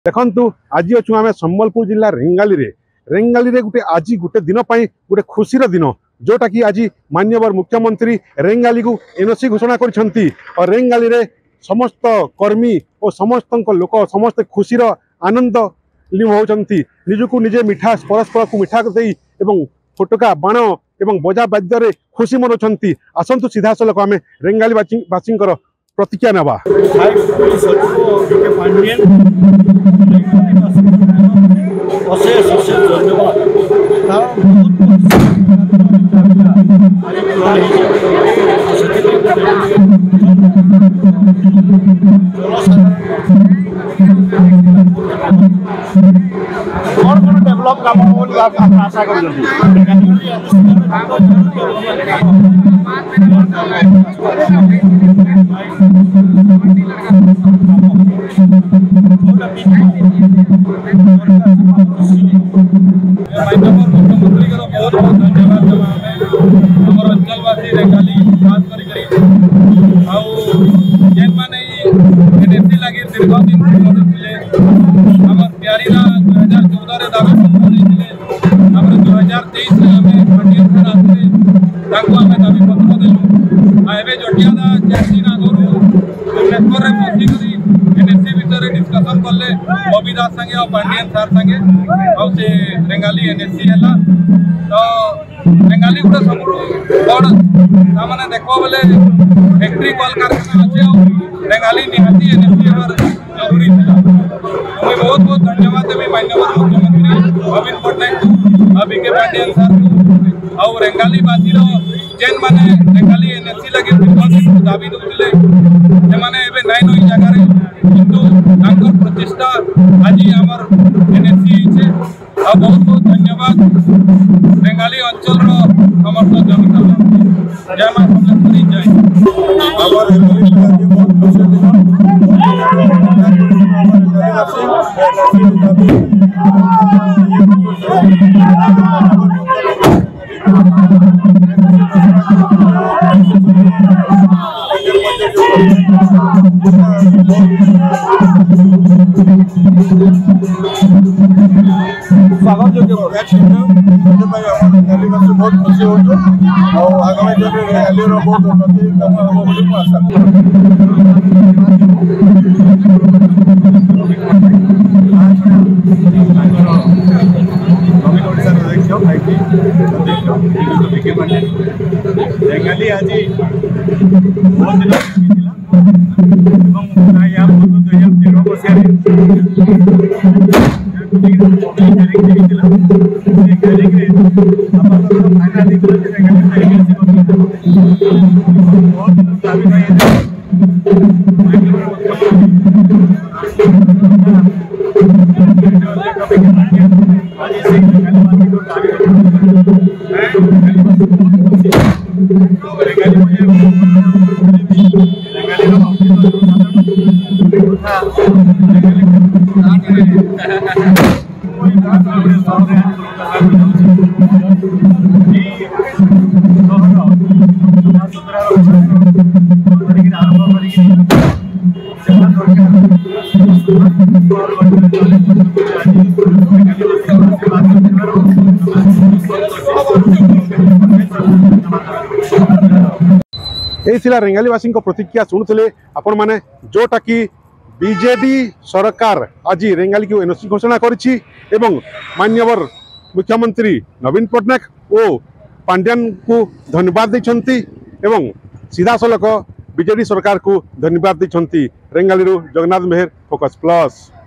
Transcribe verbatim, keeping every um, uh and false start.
देखु आज अच्छु आम संबलपुर जिला रेंगाली रे रेंगाली रे गोटे आज गोटे दिन गोटे खुशीर दिन जोटा कि आज माननीय मुख्यमंत्री रेंगाली को एनओसी घोषणा कर और रेंगाली रे समस्त कर्मी और समस्त लोक समस्त खुशीर आनंद लिभाउछंती निजको निजे मिठा परस्पर को मिठा दे फोटका बाण एवं बजा बाद्य खुशी मनाउछंती। आसंतु सीधा सलक आम रेंगाली बासी प्रतिज्ञा नवा। अशेष अशेष धन्यवाद। कौन कौन डेभलप काम आशा कर मुख्यमंत्री का बहुत बहुत धन्यवाद आम अंचलवासी रेंगाली खास जेन मैंने एनएससी लगे दीर्घ दिन लड़ुले आम प्यारीला दुई हजार चौदह दावी पत्र दो हजार तेईस पांडियन सर आसते आम दावी पत्र देलु एवं जटियादा चार दिन आगु भुवनेश्वर में बसिक एनएससी विषय डिस्कसन कले बबी दास संगे और पांडियन सर संगे और से रेंगाली एनएससी है तो रेंगाली गोटे सब बड़ देखो बोले फैक्ट्री कल कारखाना अच्छे और रेंगाली निहाती एनएससी हमार जरूरी था। मुझे बहुत बहुत धन्यवाद देवी माननीय मुख्यमंत्री नवीन पट्टनायक और विके पांडियन सर और रेंगाली बासी जेन मैंने रेंगाली एनएससी लगे दीर्घ दावी दूसरे से नाइन हुई जगार किंतु प्रचेषा आज आमर एनएससी और बहुत बहुत धन्यवाद रेंगाली अंचल समस्त जनता जय मां समलेश्वरी जय। स्वागत योग्य बहुत खुशी हो आगामी दिन में रैली बहुत उन्नति हम आशा रेंगाली आज बहुत दिन या पूर्व दुई हजार तेरह यही रेंगालीवासी प्रतिक्रिया शुणुले आपण मैंने जोटा कि बीजेडी सरकार आज रेंगाली को एनओसी घोषणा करिछि एवं माननीय मुख्यमंत्री नवीन पट्टनायक और पांड्यन को धन्यवाद देछंती एवं सीधा सलक बीजेडी सरकार को धन्यवाद देछंती। Rengali Jagannath Mehar, focus plus.